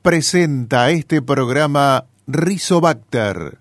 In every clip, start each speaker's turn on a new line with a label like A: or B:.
A: presenta este programa Rizobacter.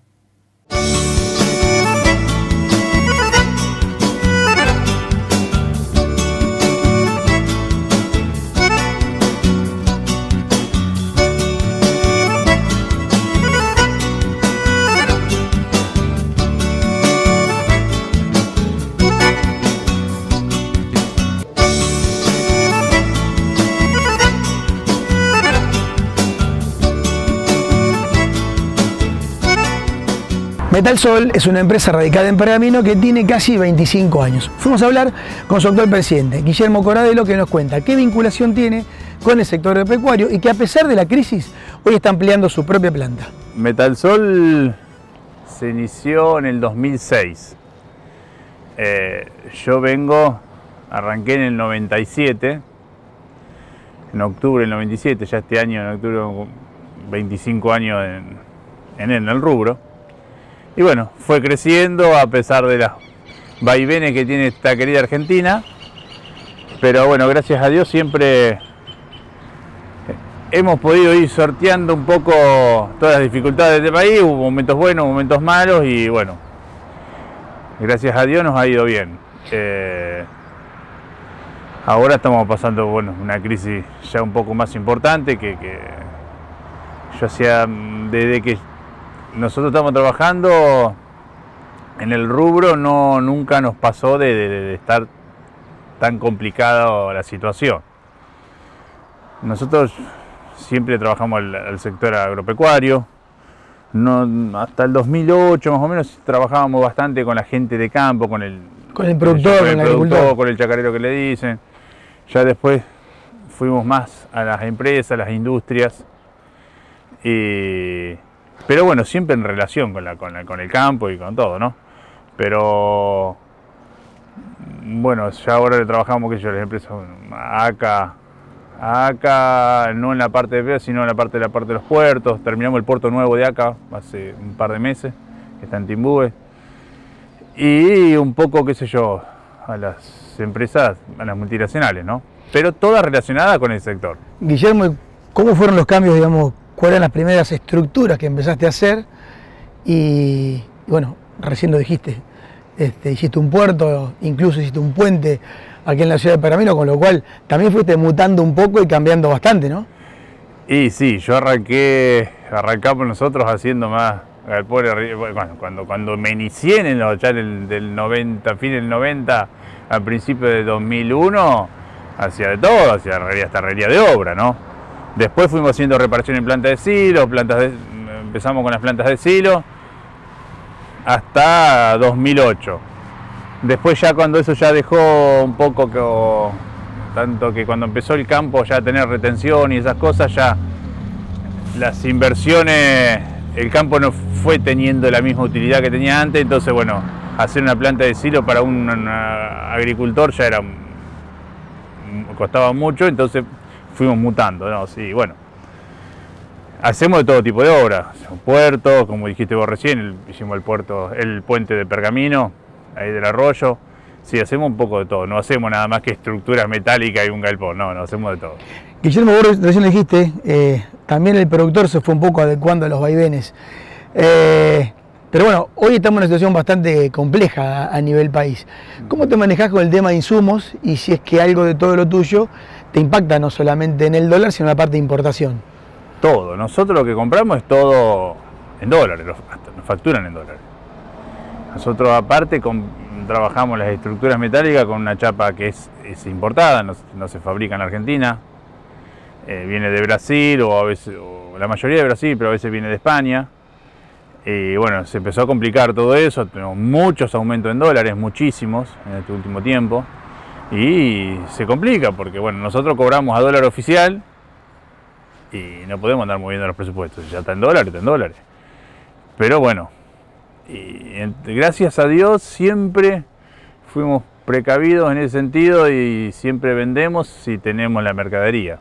B: Metalsol es una empresa radicada en Pergamino que tiene casi 25 años. Fuimos a hablar con su actual presidente, Guillermo Corradelo, que nos cuenta qué vinculación tiene con el sector agropecuario y que a pesar de la crisis, hoy está ampliando su propia planta.
C: Metalsol se inició en el 2006. Yo arranqué en el 97, en octubre del 97, ya este año en octubre 25 años en el rubro. Y bueno, fue creciendo a pesar de las vaivenes que tiene esta querida Argentina. Pero bueno, gracias a Dios siempre hemos podido ir sorteando un poco todas las dificultades del país. Hubo momentos buenos, momentos malos y bueno, gracias a Dios nos ha ido bien. Ahora estamos pasando una crisis ya un poco más importante que yo hacía desde que nosotros estamos trabajando en el rubro, nunca nos pasó de estar tan complicada la situación. Nosotros siempre trabajamos al sector agropecuario. Hasta el 2008 más o menos trabajábamos bastante con la gente de campo, con el
B: productor,
C: con el chacarero que le dicen. Ya después fuimos más a las empresas, a las industrias. Pero bueno, siempre en relación con el campo y con todo, ¿no? Pero bueno, ya ahora le trabajamos las empresas ACA, no en la parte de pesca, sino en la parte de los puertos. Terminamos el puerto nuevo de ACA hace un par de meses, que está en Timbúes. Y un poco, a las empresas, a las multinacionales, ¿no? Pero todas relacionadas con el sector.
B: Guillermo, ¿cómo fueron los cambios, digamos? ¿Cuáles eran las primeras estructuras que empezaste a hacer? Y bueno, recién lo dijiste, hiciste un puerto, incluso hiciste un puente aquí en la ciudad de Pergamino, con lo cual también fuiste mutando un poco y cambiando bastante, ¿no?
C: Y sí, arrancamos nosotros haciendo más galpones. Bueno, cuando me inicié ya del 90, fin del 90, al principio de 2001, hacía de todo, hacía hasta herrería de obra, ¿no? Después fuimos haciendo reparación en plantas de silo, empezamos con las plantas de silo hasta 2008. Después ya cuando eso ya dejó un poco, tanto que cuando empezó el campo ya a tener retención y esas cosas, ya las inversiones, el campo no fue teniendo la misma utilidad que tenía antes, entonces bueno, hacer una planta de silo para un agricultor ya costaba mucho, entonces fuimos mutando, ¿no? Sí, bueno. Hacemos de todo tipo de obras. Puertos, como dijiste vos recién, hicimos el puente de Pergamino, ahí del arroyo. Sí, hacemos un poco de todo. No hacemos nada más que estructuras metálicas y un galpón. No, hacemos de todo.
B: Guillermo, vos recién dijiste, también el productor se fue un poco adecuando a los vaivenes. Pero bueno, hoy estamos en una situación bastante compleja a nivel país. ¿Cómo te manejás con el tema de insumos y si es que algo de todo lo tuyo te impacta no solamente en el dólar, sino en la parte de importación?
C: Todo. Nosotros lo que compramos es todo en dólares, nos facturan en dólares. Nosotros aparte trabajamos las estructuras metálicas con una chapa que es importada, no se fabrica en la Argentina. Viene de Brasil o la mayoría de Brasil, pero a veces viene de España. Y bueno, se empezó a complicar todo eso, tenemos muchos aumentos en dólares, muchísimos en este último tiempo. Y se complica porque bueno, nosotros cobramos a dólar oficial y no podemos andar moviendo los presupuestos, ya está en dólares. Pero bueno, gracias a Dios siempre fuimos precavidos en ese sentido y siempre vendemos si tenemos la mercadería.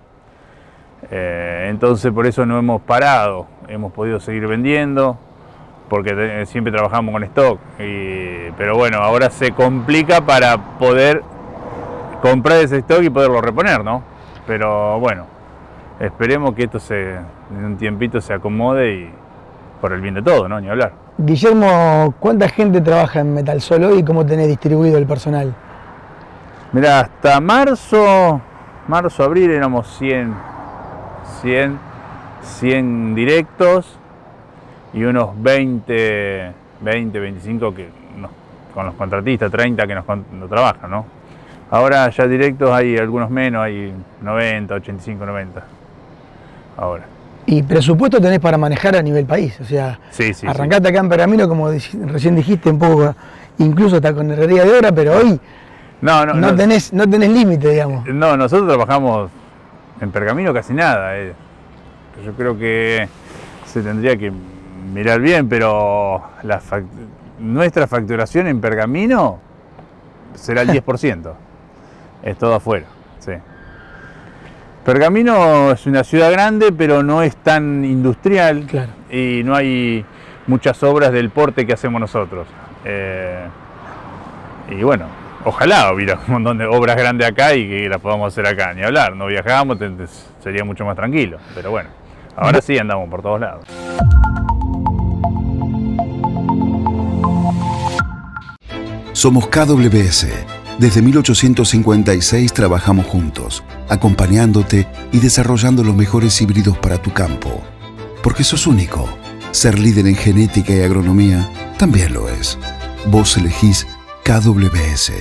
C: Entonces por eso no hemos parado, hemos podido seguir vendiendo porque siempre trabajamos con stock, pero bueno, ahora se complica para poder comprar ese stock y poderlo reponer, ¿no? Pero bueno, esperemos que esto en un tiempito se acomode y por el bien de todos, ¿no? Ni hablar.
B: Guillermo, ¿cuánta gente trabaja en Metalsol hoy y cómo tenés distribuido el personal?
C: Mirá, hasta marzo, abril éramos 100 directos y unos 20, 25 con los contratistas, 30 que no trabajan, ¿no? Ahora ya directos hay algunos menos, hay 90, 85, 90 ahora.
B: ¿Y presupuesto tenés para manejar a nivel país? O sea,
C: sí,
B: arrancaste acá en Pergamino, como recién dijiste, un poco, incluso hasta con herrería de obra, pero hoy no tenés límite, digamos.
C: No, nosotros trabajamos en Pergamino casi nada. Yo creo que se tendría que mirar bien, pero nuestra facturación en Pergamino será el 10%. Es todo afuera, sí. Pergamino es una ciudad grande, pero no es tan industrial,
B: claro,
C: y no hay muchas obras del porte que hacemos nosotros. Y bueno, ojalá hubiera un montón de obras grandes acá y que las podamos hacer acá, ni hablar. No viajábamos, sería mucho más tranquilo, pero bueno, ahora sí andamos por todos lados.
D: Somos KWS. Desde 1856 trabajamos juntos, acompañándote y desarrollando los mejores híbridos para tu campo. Porque sos único. Ser líder en genética y agronomía también lo es. Vos elegís KWS.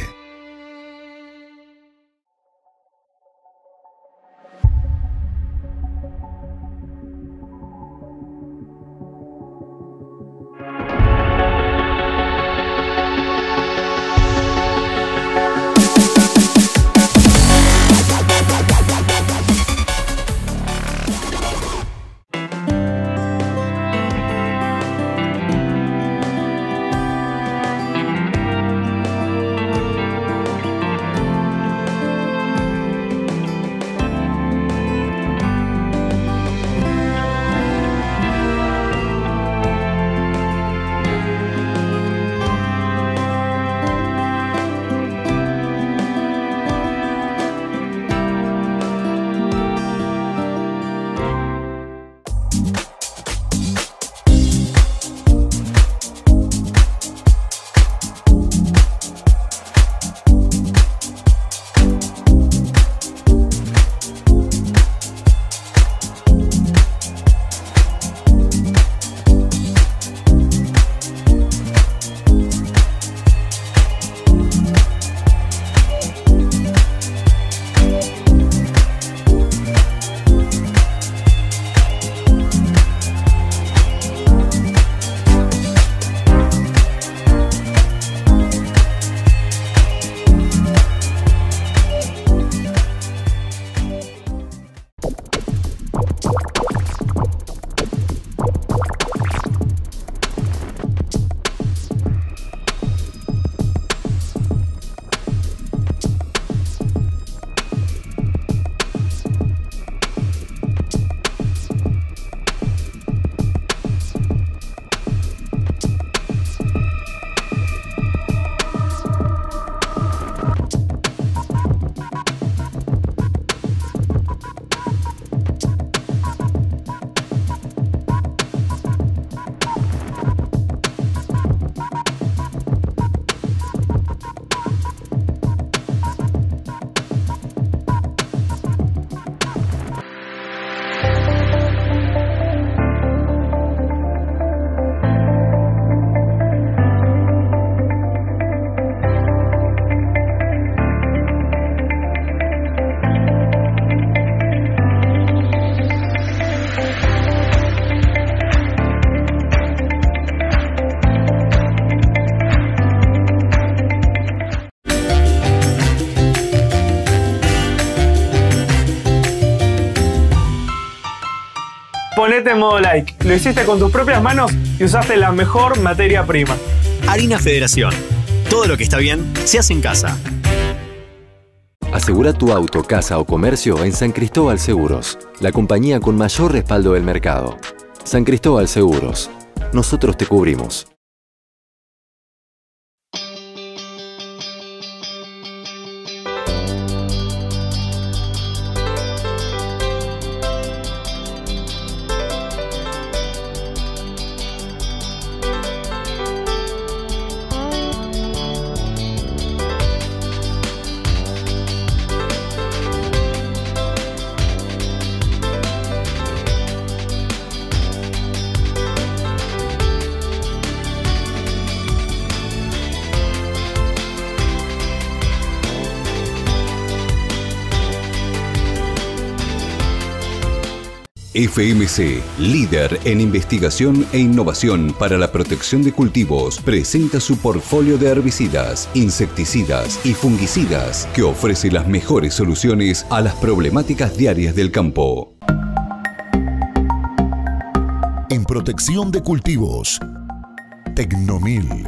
E: Ponete en modo like. Lo hiciste con tus propias manos y usaste la mejor materia prima.
F: Harina Federación. Todo lo que está bien se hace en casa.
G: Asegura tu auto, casa o comercio en San Cristóbal Seguros, la compañía con mayor respaldo del mercado. San Cristóbal Seguros. Nosotros te cubrimos.
H: FMC, líder en investigación e innovación para la protección de cultivos, presenta su portfolio de herbicidas, insecticidas y fungicidas que ofrece las mejores soluciones a las problemáticas diarias del campo.
I: En protección de cultivos, Tecnomil.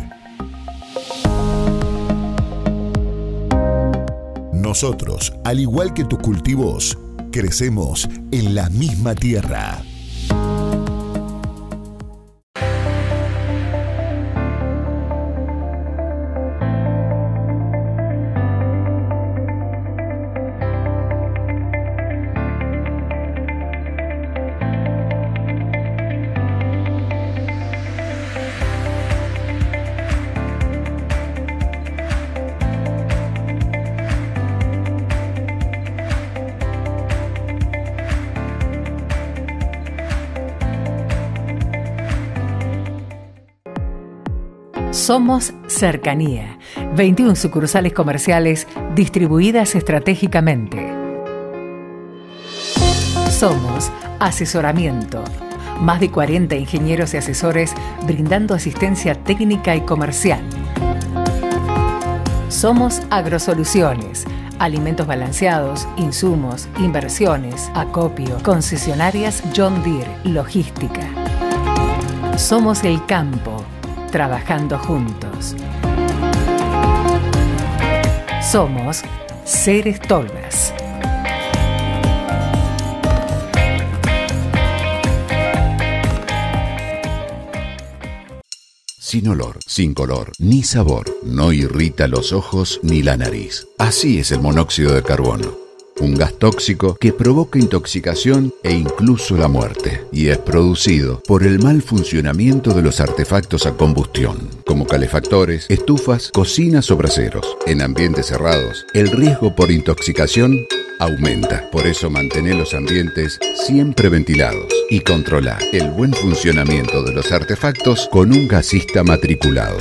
I: Nosotros, al igual que tus cultivos, crecemos en la misma tierra.
J: Somos Cercanía. 21 sucursales comerciales distribuidas estratégicamente. Somos Asesoramiento. Más de 40 ingenieros y asesores brindando asistencia técnica y comercial. Somos Agrosoluciones. Alimentos balanceados, insumos, inversiones, acopio, concesionarias John Deere, logística. Somos el campo. Trabajando juntos. Somos Ceres Tolvas.
D: Sin olor, sin color, ni sabor. No irrita los ojos ni la nariz. Así es el monóxido de carbono. Un gas tóxico que provoca intoxicación e incluso la muerte, y es producido por el mal funcionamiento de los artefactos a combustión, como calefactores, estufas, cocinas o braseros. En ambientes cerrados, el riesgo por intoxicación aumenta. Por eso mantén los ambientes siempre ventilados y controla el buen funcionamiento de los artefactos con un gasista matriculado.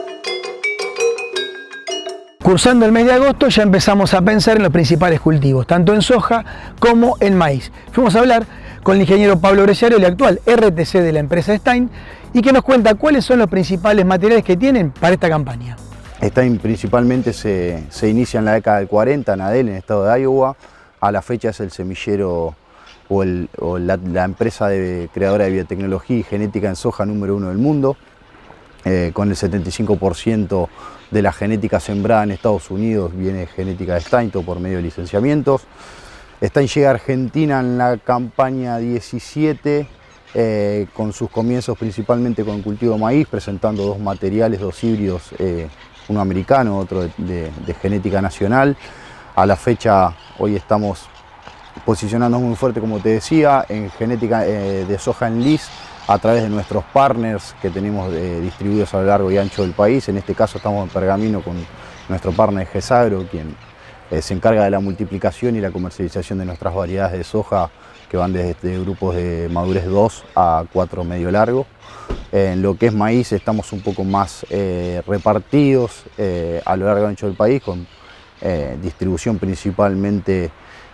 B: Cursando el mes de agosto ya empezamos a pensar en los principales cultivos, tanto en soja como en maíz. Fuimos a hablar con el ingeniero Pablo Bresciario, el actual RTC de la empresa Stein, y que nos cuenta cuáles son los principales materiales que tienen para esta campaña.
K: Stein principalmente se inicia en la década del 40 en Adel, en el estado de Iowa. A la fecha es el semillero o la empresa creadora de biotecnología y genética en soja número 1 del mundo, con el 75% de la genética sembrada en Estados Unidos viene genética de Stein, todo por medio de licenciamientos. Stein llega a Argentina en la campaña 17, con sus comienzos principalmente con el cultivo de maíz, presentando dos materiales, dos híbridos, uno americano, otro de genética nacional. A la fecha hoy estamos posicionándonos muy fuerte, como te decía, en genética de soja en lis, a través de nuestros partners que tenemos distribuidos a lo largo y ancho del país. En este caso estamos en Pergamino con nuestro partner Gesagro, quien se encarga de la multiplicación y la comercialización de nuestras variedades de soja que van desde grupos de madurez 2 a 4 medio largo. En lo que es maíz estamos un poco más repartidos a lo largo y ancho del país, con distribución principalmente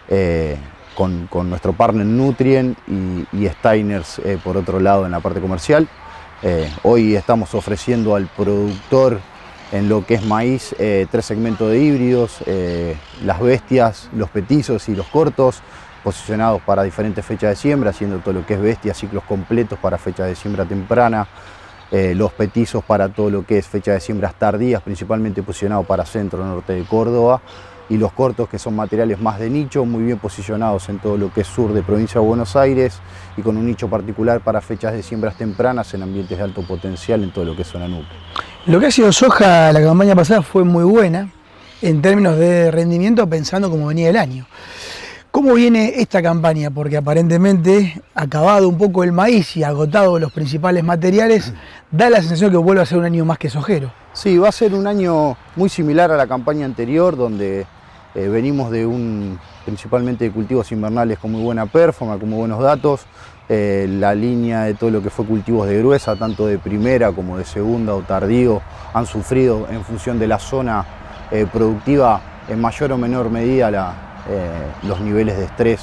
K: con nuestro partner Nutrien y Steiners por otro lado en la parte comercial. Hoy estamos ofreciendo al productor en lo que es maíz 3 segmentos de híbridos, las bestias, los petizos y los cortos, posicionados para diferentes fechas de siembra, haciendo todo lo que es bestias, ciclos completos para fechas de siembra temprana, los petizos para todo lo que es fecha de siembras tardías, principalmente posicionados para centro norte de Córdoba, y los cortos, que son materiales más de nicho, muy bien posicionados en todo lo que es sur de provincia de Buenos Aires y con un nicho particular para fechas de siembras tempranas en ambientes de alto potencial en todo lo que es zona núcleo.
B: Lo que ha sido soja la campaña pasada fue muy buena en términos de rendimiento, pensando cómo venía el año. ¿Cómo viene esta campaña? Porque aparentemente, acabado un poco el maíz y agotado los principales materiales, da la sensación que vuelve a ser un año más que sojero.
K: Sí, va a ser un año muy similar a la campaña anterior, donde venimos de principalmente de cultivos invernales con muy buena performance, con muy buenos datos. La línea de todo lo que fue cultivos de gruesa, tanto de primera como de segunda o tardío, han sufrido en función de la zona productiva en mayor o menor medida los niveles de estrés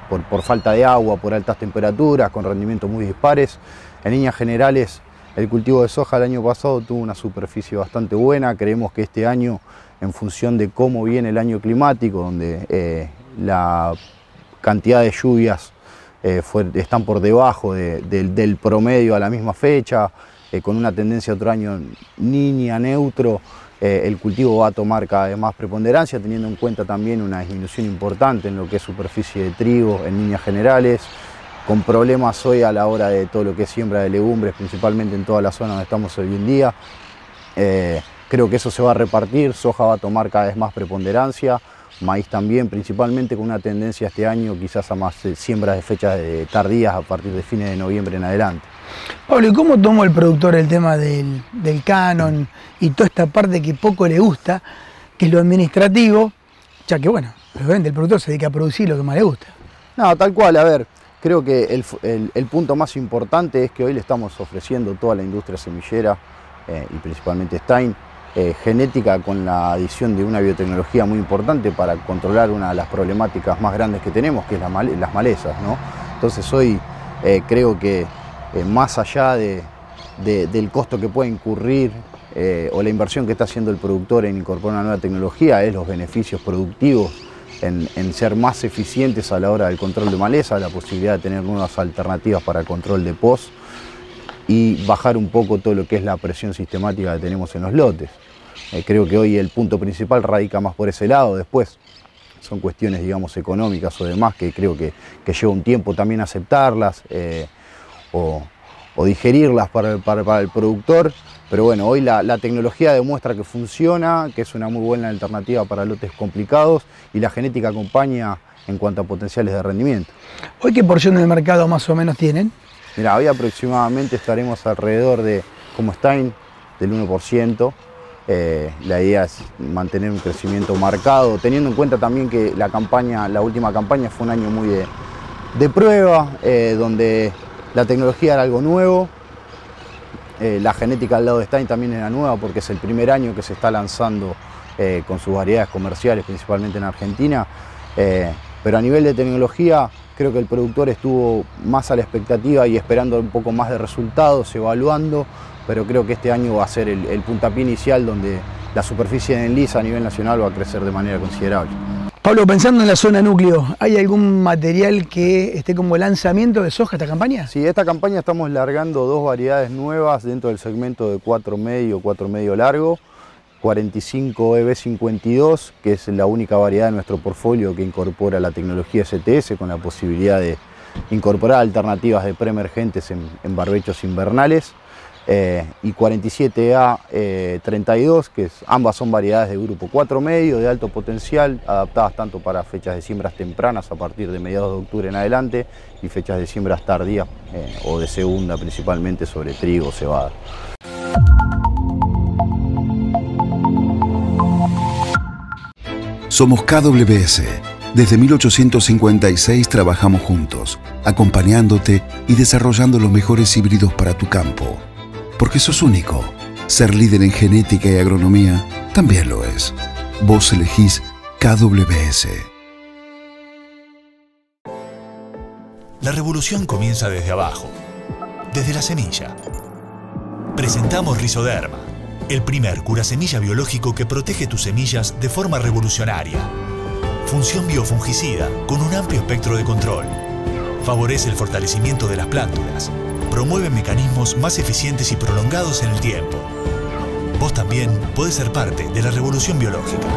K: por falta de agua, por altas temperaturas, con rendimientos muy dispares. En líneas generales, el cultivo de soja el año pasado tuvo una superficie bastante buena. Creemos que este año, en función de cómo viene el año climático, donde la cantidad de lluvias están por debajo del promedio a la misma fecha, con una tendencia otro año niña, neutro, el cultivo va a tomar cada vez más preponderancia, teniendo en cuenta también una disminución importante en lo que es superficie de trigo en líneas generales, con problemas hoy a la hora de todo lo que es siembra de legumbres, principalmente en toda la zona donde estamos hoy en día. Creo que eso se va a repartir, soja va a tomar cada vez más preponderancia, maíz también, principalmente con una tendencia este año quizás a más siembras de fechas tardías a partir de fines de noviembre en adelante.
B: Pablo, ¿y cómo tomó el productor el tema del canon y toda esta parte que poco le gusta, que es lo administrativo, ya que bueno, obviamente el productor se dedica a producir lo que más le gusta?
K: No, tal cual, a ver, creo que el punto más importante es que hoy le estamos ofreciendo toda la industria semillera y principalmente Stein, genética con la adición de una biotecnología muy importante para controlar una de las problemáticas más grandes que tenemos, que es las malezas, ¿no? Entonces hoy creo que más allá del costo que puede incurrir o la inversión que está haciendo el productor en incorporar una nueva tecnología, es los beneficios productivos en ser más eficientes a la hora del control de maleza, la posibilidad de tener nuevas alternativas para el control de poz y bajar un poco todo lo que es la presión sistemática que tenemos en los lotes. Creo que hoy el punto principal radica más por ese lado. Después son cuestiones, digamos, económicas o demás que creo que lleva un tiempo también aceptarlas o digerirlas para el productor. Pero bueno, hoy la tecnología demuestra que funciona, que es una muy buena alternativa para lotes complicados y la genética acompaña en cuanto a potenciales de rendimiento.
B: ¿Hoy qué porción del mercado más o menos tienen?
K: Mira, hoy aproximadamente estaremos alrededor de, como Stein, del 1%. La idea es mantener un crecimiento marcado, teniendo en cuenta también que la última campaña fue un año muy de prueba, donde la tecnología era algo nuevo. La genética al lado de Stein también era nueva porque es el primer año que se está lanzando con sus variedades comerciales, principalmente en Argentina. Pero a nivel de tecnología, creo que el productor estuvo más a la expectativa y esperando un poco más de resultados, evaluando, pero creo que este año va a ser el puntapié inicial donde la superficie de enlisa a nivel nacional va a crecer de manera considerable.
B: Pablo, pensando en la zona núcleo, ¿hay algún material que esté como lanzamiento de soja esta campaña?
K: Sí, esta campaña estamos largando dos variedades nuevas dentro del segmento de 4 medio largo. 45 EB52, que es la única variedad de nuestro portfolio que incorpora la tecnología STS con la posibilidad de incorporar alternativas de preemergentes en barbechos invernales. Y 47A32, que ambas son variedades de grupo 4 medio, de alto potencial, adaptadas tanto para fechas de siembras tempranas a partir de mediados de octubre en adelante y fechas de siembras tardías o de segunda, principalmente sobre trigo o cebada.
D: Somos KWS. Desde 1856 trabajamos juntos, acompañándote y desarrollando los mejores híbridos para tu campo. Porque sos único. Ser líder en genética y agronomía también lo es. Vos elegís KWS.
L: La revolución comienza desde abajo, desde la semilla. Presentamos Rizoderma, el primer curasemilla biológico que protege tus semillas de forma revolucionaria. Función biofungicida con un amplio espectro de control. Favorece el fortalecimiento de las plántulas. Promueve mecanismos más eficientes y prolongados en el tiempo. Vos también podés ser parte de la revolución biológica.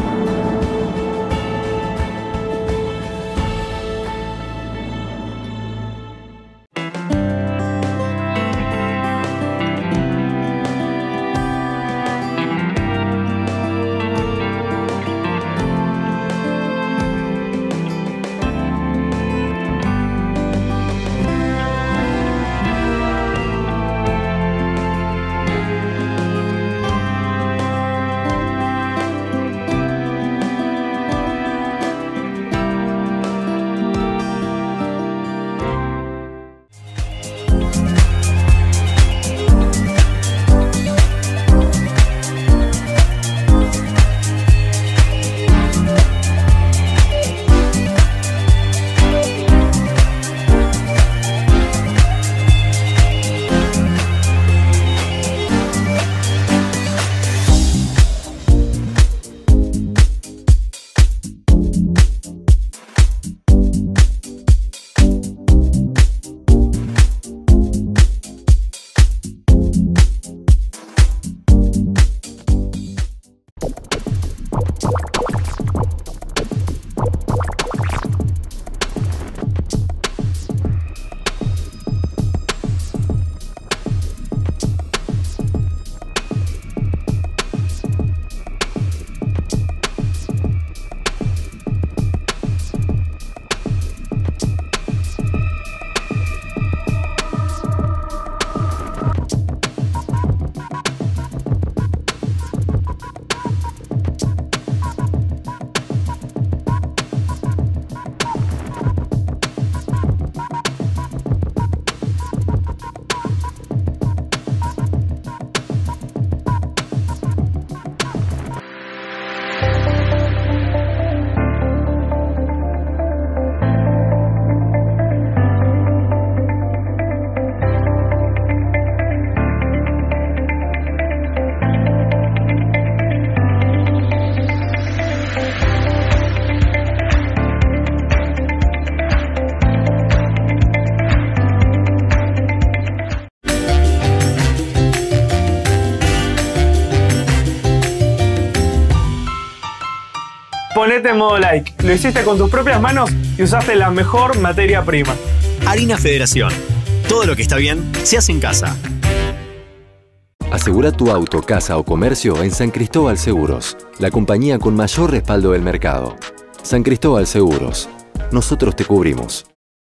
E: ponete en modo like. Lo hiciste con tus propias manos y usaste la mejor materia prima.
F: Harina Federación. Todo lo que está bien se hace en casa.
G: Asegura tu auto, casa o comercio en San Cristóbal Seguros, la compañía con mayor respaldo del mercado. San Cristóbal Seguros. Nosotros te cubrimos.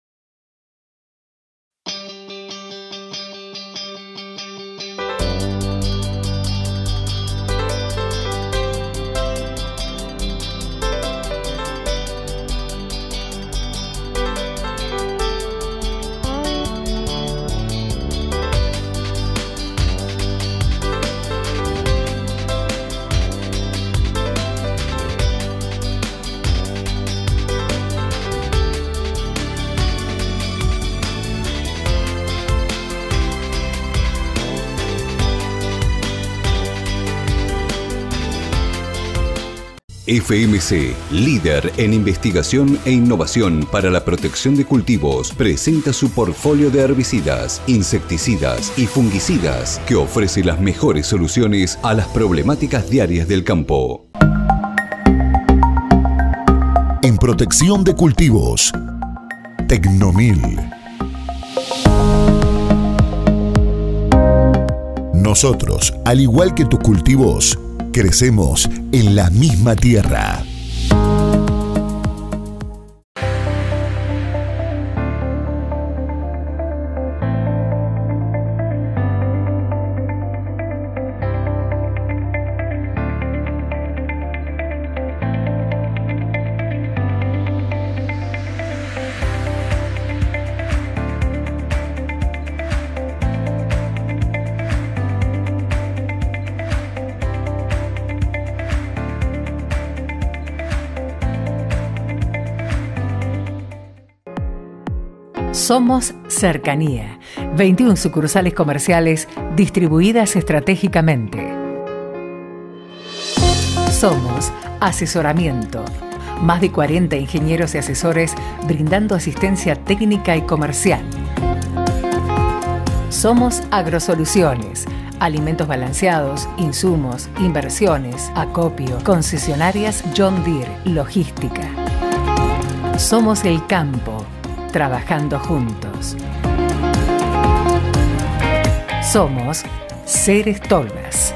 H: FMC, líder en investigación e innovación para la protección de cultivos, presenta su portfolio de herbicidas, insecticidas y fungicidas que ofrece las mejores soluciones a las problemáticas diarias del campo.
I: En protección de cultivos, Tecnomil. Nosotros, al igual que tus cultivos, crecemos en la misma tierra.
J: Somos Cercanía. 21 sucursales comerciales distribuidas estratégicamente. Somos Asesoramiento. Más de 40 ingenieros y asesores brindando asistencia técnica y comercial. Somos Agrosoluciones. Alimentos balanceados, insumos, inversiones, acopio, concesionarias John Deere, logística. Somos el campo. Trabajando juntos. Somos Ceres Tolvas.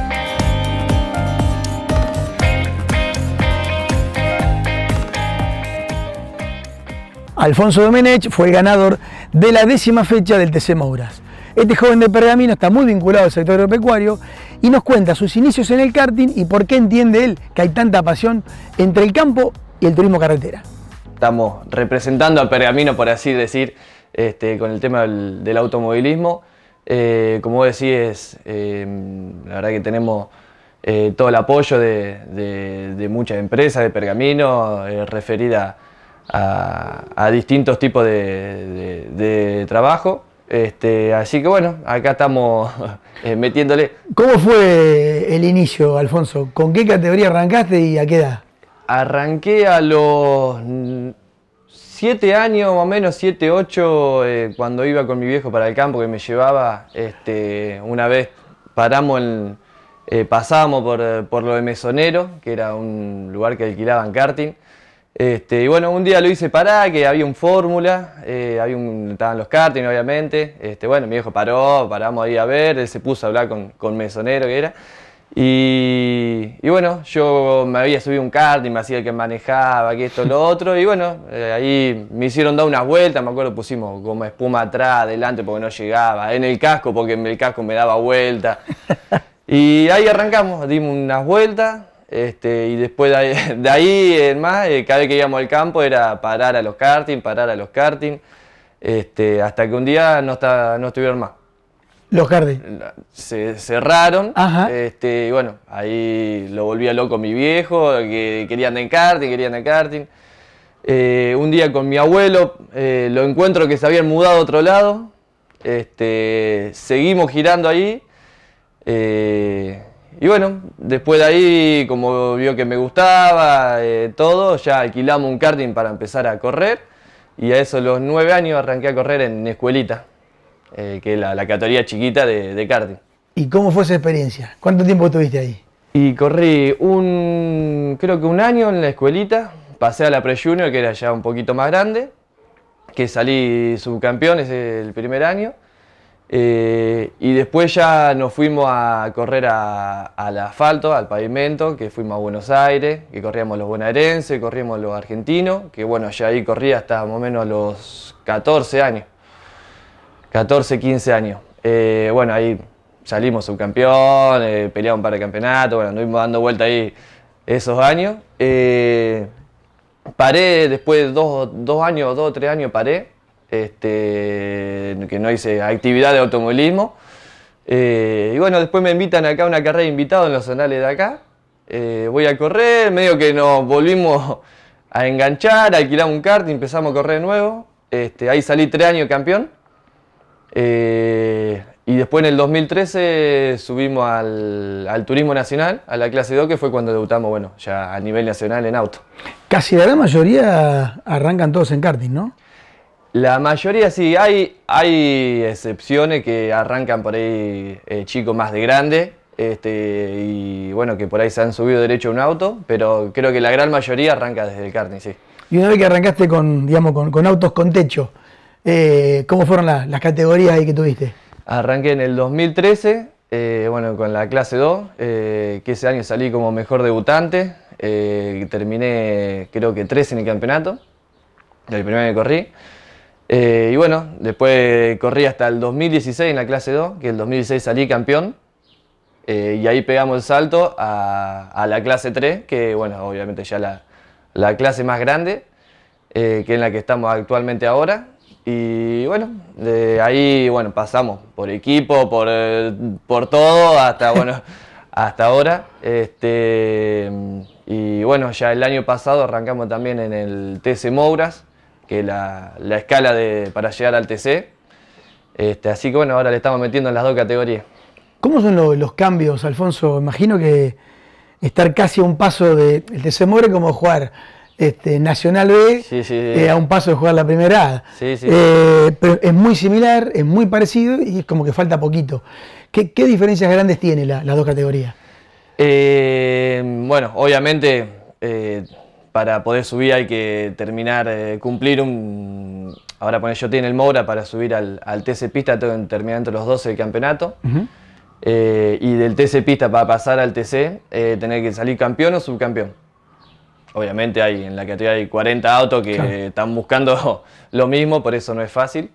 B: Alfonso Domenech fue el ganador de la 10ª fecha del TC Mouras. Este joven de Pergamino está muy vinculado al sector agropecuario y nos cuenta sus inicios en el karting y por qué entiende él que hay tanta pasión entre el campo y el turismo carretera.
M: Estamos representando a Pergamino, por así decir, con el tema del automovilismo. Como vos decís, la verdad que tenemos todo el apoyo de muchas empresas de Pergamino referida a distintos tipos de trabajo. Así que bueno, acá estamos metiéndole.
B: ¿Cómo fue el inicio, Alfonso? ¿Con qué categoría arrancaste y a qué edad?
M: Arranqué a los 7 años, más o menos 7, 8, cuando iba con mi viejo para el campo que me llevaba. Una vez pasábamos por lo de Mesonero, que era un lugar que alquilaban karting. Y bueno, un día lo hice parar, que había un fórmula, estaban los karting obviamente. Bueno, mi viejo paramos ahí a ver, él se puso a hablar con Mesonero que era. Y bueno, yo me había subido un karting, me hacía el que manejaba, que esto, lo otro, y bueno, ahí me hicieron dar unas vueltas, me acuerdo pusimos como espuma atrás, adelante porque no llegaba, en el casco porque el casco me daba vueltas. Y ahí arrancamos, dimos unas vueltas, y después de ahí en más, cada vez que íbamos al campo era parar a los karting, hasta que un día no estuvieron más.
B: Los karting.
M: Se cerraron. Y bueno, ahí lo volvía loco mi viejo, que quería andar en karting, un día con mi abuelo, lo encuentro que se habían mudado a otro lado. Seguimos girando ahí. Y bueno, después de ahí, como vio que me gustaba todo, ya alquilamos un karting para empezar a correr. Y a eso, a los 9 años, arranqué a correr en escuelita. Que es la categoría chiquita de karting.
B: ¿Y cómo fue esa experiencia? ¿Cuánto tiempo estuviste ahí?
M: Y corrí creo que un año en la escuelita, pasé a la Pre-Junior, que era ya un poquito más grande, que salí subcampeón ese el primer año. Y después ya nos fuimos a correr al asfalto, al pavimento, que fuimos a Buenos Aires, que corríamos los bonaerenses, corríamos los argentinos, que bueno, ya ahí corría hasta más o menos los 14 años, 14, 15 años. Bueno, ahí salimos subcampeón, peleamos un par de campeonatos, bueno, anduvimos dando vuelta ahí esos años. Paré después de 2 años, 2 o 3 años paré. Que no hice actividad de automovilismo. Y bueno, después me invitan acá a una carrera de invitado en los zonales de acá. Voy a correr, medio que nos volvimos a enganchar, alquilamos un kart y empezamos a correr de nuevo. Ahí salí 3 años campeón. Y después en el 2013 subimos al Turismo Nacional, a la clase 2, que fue cuando debutamos, bueno, ya a nivel nacional en auto.
B: Casi la gran mayoría arrancan todos en karting, ¿no?
M: La mayoría sí, hay excepciones que arrancan por ahí chicos más de grande, y bueno, que por ahí se han subido derecho a un auto, pero creo que la gran mayoría arranca desde el karting, sí.
B: Y una vez que arrancaste con autos con techo, ¿cómo fueron las categorías ahí que tuviste?
M: Arranqué en el 2013, bueno, con la clase 2, que ese año salí como mejor debutante, terminé creo que 13 en el campeonato, el primer año que corrí. Y bueno, después corrí hasta el 2016 en la clase 2, que el 2016 salí campeón. Y ahí pegamos el salto a la clase 3, que bueno, obviamente ya la clase más grande, que es la que estamos actualmente ahora. Y bueno, de ahí bueno, pasamos por equipo, por todo, hasta, bueno, hasta ahora. Y bueno, ya el año pasado arrancamos también en el TC Mouras, que es la escala para llegar al TC. Así que bueno, ahora le estamos metiendo en las 2 categorías.
B: ¿Cómo son los cambios, Alfonso? Imagino que estar casi a un paso del TC Moura como jugar Nacional B, sí. A un paso de jugar la primera A.
M: Sí.
B: Pero es muy similar, es muy parecido y es como que falta poquito. ¿Qué diferencias grandes tiene las 2 categorías?
M: Bueno, obviamente para poder subir hay que terminar, cumplir ahora yo estoy en el Moura, para subir al TC Pista tengo que terminar entre los 12 del campeonato. Y del TC Pista para pasar al TC, tener que salir campeón o subcampeón. Obviamente en la categoría hay 40 autos que están buscando lo mismo, por eso no es fácil.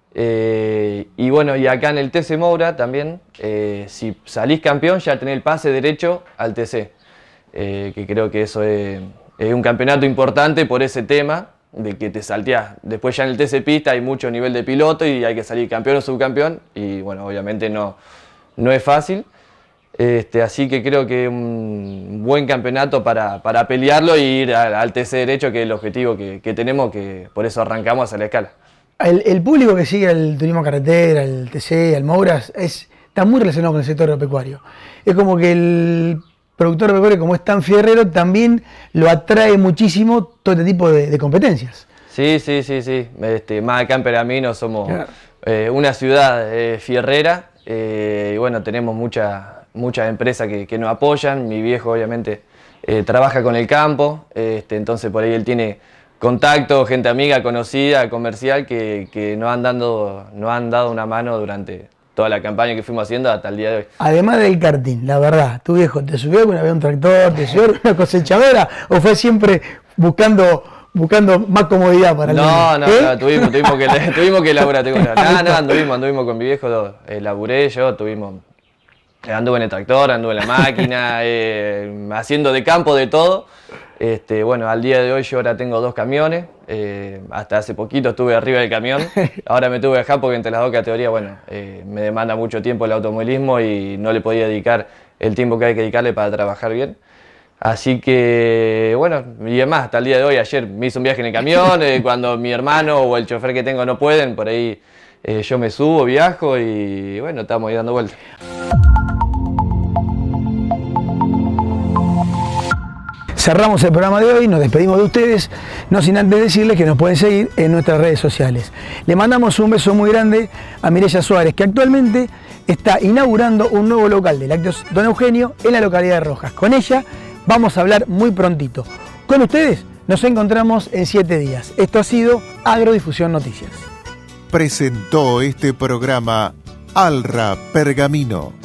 M: Y bueno, y acá en el TC Moura también, si salís campeón ya tenés el pase derecho al TC. Que creo que eso es un campeonato importante por ese tema, de que te salteás. Después ya en el TC Pista hay mucho nivel de piloto y hay que salir campeón o subcampeón, y bueno, obviamente no es fácil. Así que creo que un buen campeonato para pelearlo y ir al TC derecho, que es el objetivo que tenemos, que por eso arrancamos hacia la escala.
B: El público que sigue al turismo carretera, al TC, al Mouras, está muy relacionado con el sector agropecuario. Es como que el productor agropecuario, como es tan fierrero, también lo atrae muchísimo todo este tipo de competencias.
M: Sí. Más acá en Pergamino somos una ciudad fierrera, y bueno, tenemos muchas empresas que nos apoyan. Mi viejo obviamente trabaja con el campo, entonces por ahí él tiene contacto, gente amiga, conocida, comercial, que nos han dado una mano durante toda la campaña que fuimos haciendo hasta el día de hoy.
B: Además del karting, la verdad, ¿tu viejo te subió alguna vez un tractor, te subió una cosechadora, o fue siempre buscando más comodidad para el niño?
M: No, tuvimos que laburar. Anduvimos con mi viejo, laburé yo, anduve en el tractor, anduve en la máquina, haciendo de campo de todo. Bueno, al día de hoy yo ahora tengo 2 camiones, hasta hace poquito estuve arriba del camión, ahora me tuve que dejar porque entre las 2 categorías, bueno, me demanda mucho tiempo el automovilismo y no le podía dedicar el tiempo que hay que dedicarle para trabajar bien. Así que, bueno, y además, hasta el día de hoy, ayer me hice un viaje en el camión, cuando mi hermano o el chofer que tengo no pueden, por ahí yo me subo, viajo y bueno, estamos ahí dando vueltas.
B: cerramos el programa de hoy, nos despedimos de ustedes, no sin antes decirles que nos pueden seguir en nuestras redes sociales. Le mandamos un beso muy grande a Mireya Suárez, que actualmente está inaugurando un nuevo local de Lácteos Don Eugenio en la localidad de Rojas. Con ella vamos a hablar muy prontito. Con ustedes nos encontramos en 7 días. Esto ha sido Agrodifusión Noticias.
A: Presentó este programa Alra Pergamino.